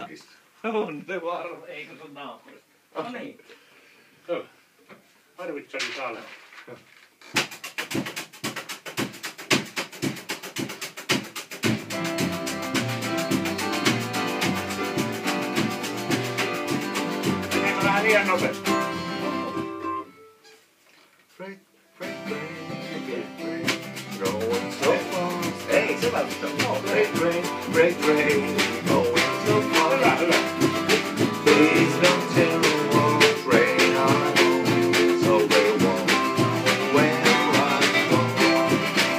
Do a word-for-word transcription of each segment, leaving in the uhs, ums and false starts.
Iirakista? On se varma, eikö se naapurista? No niin. Joo. Arvitsani täällä. Meneekö vähän liian nopeasti? Freight, freight, freight, freight, going so fast. Ei, se välttämättä. Freight, freight, freight, freight, going so fast. Hyvä, hyvä. Please don't tell me what train I'm on, so they won't where I'm going.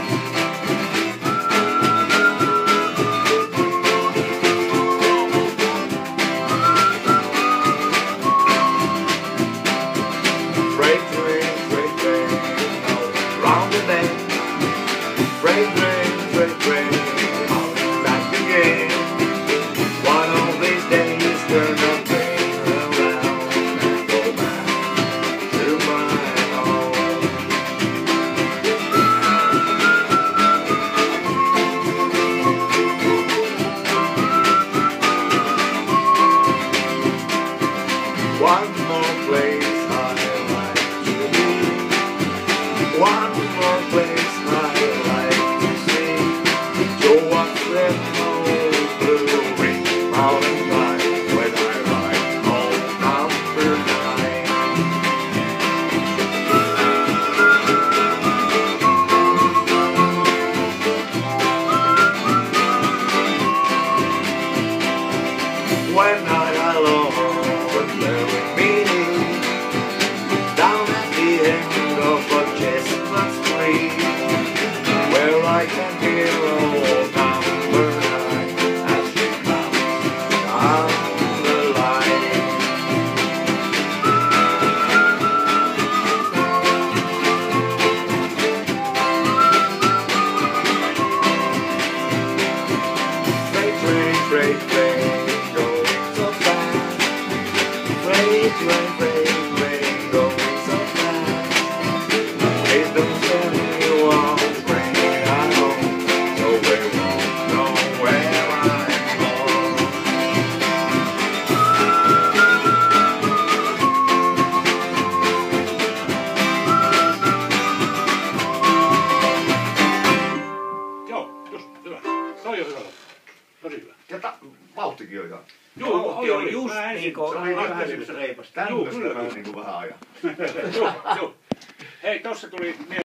Freight train, freight train, round the bend. Freight train, freight train, back again. One of these days, turn the train around and go back to my home. One more place I like to be. One more place I like to see. To watch them old blue ring mountain line when I ride home number nine. When I alone with Mary meeting down at the end of a chestnut street, where I can hear old number nine as she comes down the line. Freight train, freight train, going so fast. Freight train, freight train, going so fast. Please don't tell me what train I'm on, so they won't know where I'm going. Joo, just hyvä. Toi on hyvä. Tosi hyvä. Ja ta- vauhtikin on ihan. Joo, Vauhti on just Vähän niin ensin- kuin Se oli vähän vähän ensin- semmoista reipasta. Juu, Tämmöistä kyllä. vähän niinku vähän ajan. Joo, joo. Hei, tossa tuli